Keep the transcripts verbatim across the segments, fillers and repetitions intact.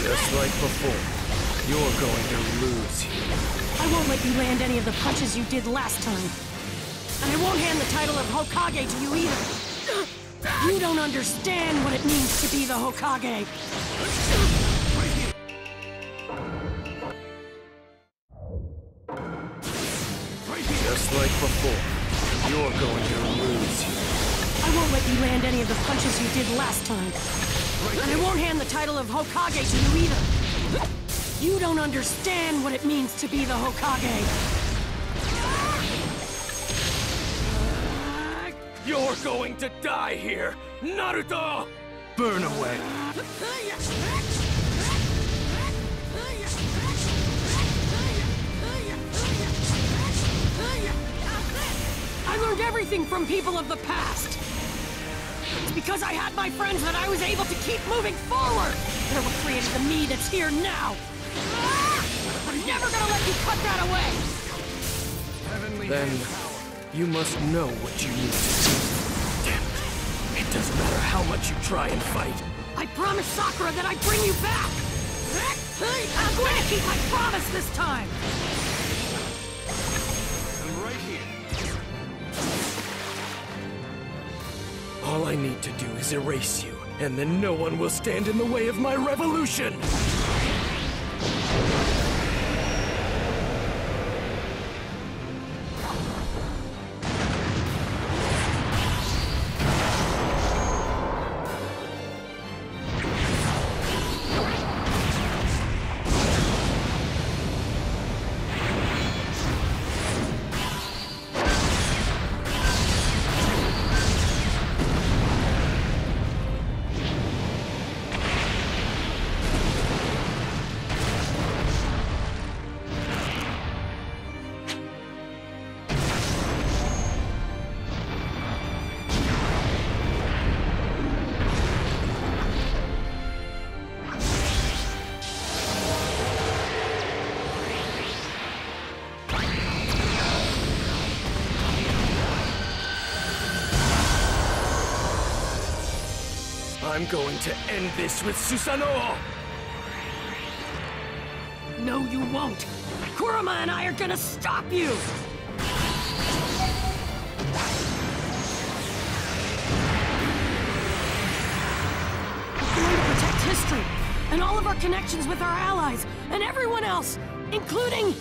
Just like before, you're going to lose here. I won't let you land any of the punches you did last time. And I won't hand the title of Hokage to you either. You don't understand what it means to be the Hokage. Just like before, you're going to lose here. I won't let you land any of the punches you did last time. And I won't hand the title of Hokage to you either. You don't understand what it means to be the Hokage. You're going to die here, Naruto! Burn away. I learned everything from people of the past. It's because I had my friends that I was able to keep moving forward. They're what created the me that's here now. I'm never gonna let you cut that away. Then you must know what you need to do. Damn it. It doesn't matter how much you try and fight. I promised Sakura that I'd bring you back. I'm going to keep my promise this time. I'm right here. All I need to do is erase you, and then no one will stand in the way of my revolution! I'm going to end this with Susanoo! No, you won't. Kurama and I are gonna stop you! We're going to protect history, and all of our connections with our allies, and everyone else, including...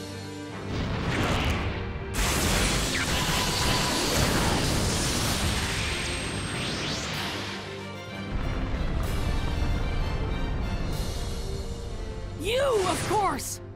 you, of course!